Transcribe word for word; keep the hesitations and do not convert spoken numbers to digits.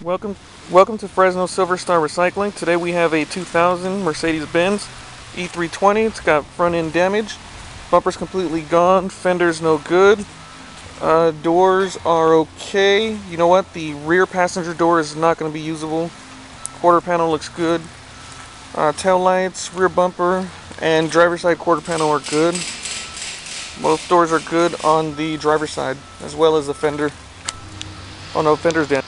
Welcome, welcome to Fresno Silver Star Recycling. Today we have a two thousand Mercedes Benz E three twenty. It's got front end damage, bumper's completely gone, fender's no good, uh, doors are okay. You know what? The rear passenger door is not going to be usable. Quarter panel looks good. Uh, tail lights, rear bumper, and driver's side quarter panel are good. Both doors are good on the driver's side, as well as the fender. Oh no, fender's down.